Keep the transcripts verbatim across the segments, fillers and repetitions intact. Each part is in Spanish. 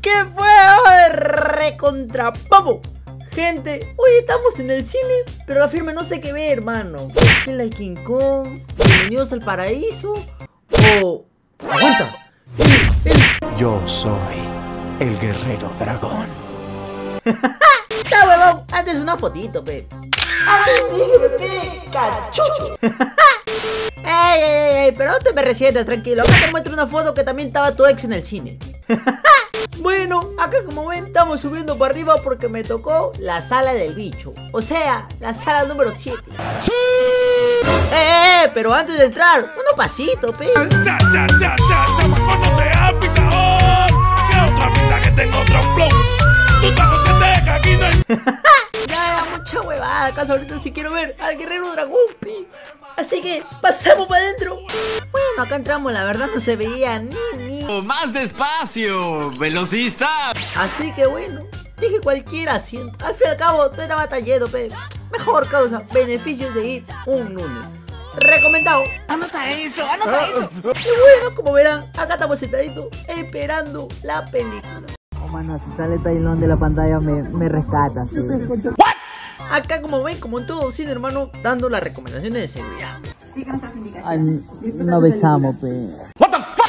¿Qué fue? ¡Ay, recontra pavo! Gente, hoy estamos en el cine, pero la firme no sé qué ver, hermano. Godzilla y King Kong, Bienvenidos al Paraíso, o... ¡Aguanta! El, el... Yo soy el guerrero dragón. ¡Ya, huevón! Antes una fotito, pe. ¡Ahora sígueme, pe! ¡Cachucho! ¡Ey, ey, ey! Pero no te me resientas, tranquilo. Acá te muestro una foto que también estaba tu ex en el cine. Bueno, acá como ven estamos subiendo para arriba porque me tocó la sala del bicho. O sea, la sala número siete. ¡Sí! ¡Eh, eh! Pero antes de entrar, unos pasitos, pe. ¡Ya, ya, ya, ya! ¡Chamaco, no te has picado! ¡Que otra pinta que tengo otro flow! ¡Tú taco que te deja aquí no hay... Ya, mucha huevada, acaso ahorita sí quiero ver al guerrero dragón, pe. Así que, pasamos para adentro. Bueno, acá entramos, la verdad no se veía ni ni... ¡Más despacio, velocista! Así que bueno, dije cualquier asiento. Al fin y al cabo, todo estaba tan lleno, pe. Mejor causa, beneficios de ir un lunes. Recomendado. ¡Anota eso, anota eso! Y bueno, como verán, acá estamos sentaditos esperando la película. Oh, mano, si sale Tailón de la pantalla me, me rescata, sí. Acá como ven, como en todo cine, hermano, dando las recomendaciones de seguridad. Ay, no besamos, pe. What the fuck?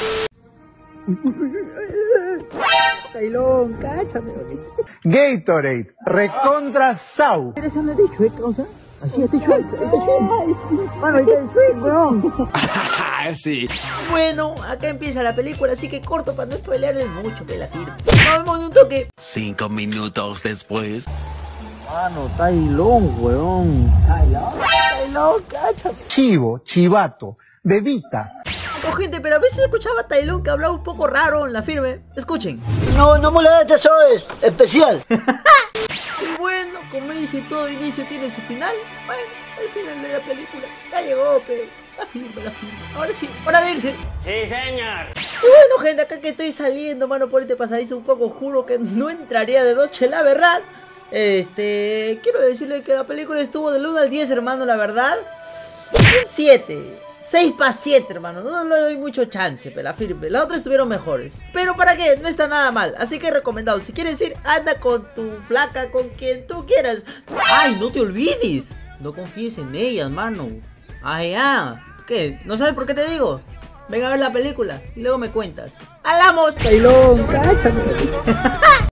Tailón, cáchame. Gatorade, recontra Sau. ¿Eres anda de Shrek, causa? Así, este Shrek, este Shrek. Mano, ahí está el Shrek, weón. Sí. Bueno, acá empieza la película, así que corto para no spoilearles mucho, que la firma. Nos vemos en un toque. Cinco minutos después. Mano, Tailón, weón. Tailón, Tailón, cáchame. Chivo, chivato, bebita. Oh, gente, pero a veces escuchaba a Tailón que hablaba un poco raro en la firme. Escuchen. No, no molestes, eso es especial. Y bueno, como dice, todo inicio tiene su final. Bueno, el final de la película ya llegó, pero la firme, la firme. Ahora sí, hora de irse. Sí, señor. Y bueno, gente, acá que estoy saliendo, mano, por este pasadizo un poco oscuro que no entraría de noche, la verdad. Este, quiero decirle que la película estuvo del uno al diez, hermano, la verdad. Un siete. seis para siete, hermano. No le doy mucho chance, pero la firme. Las otras estuvieron mejores. Pero para qué, no está nada mal. Así que recomendado. Si quieres ir, anda con tu flaca, con quien tú quieras. Ay, no te olvides. No confíes en ellas, mano. Ay, ya. ¿Qué? ¿No sabes por qué te digo? Venga a ver la película y luego me cuentas. ¡Hablamos! Tailón, cáchame.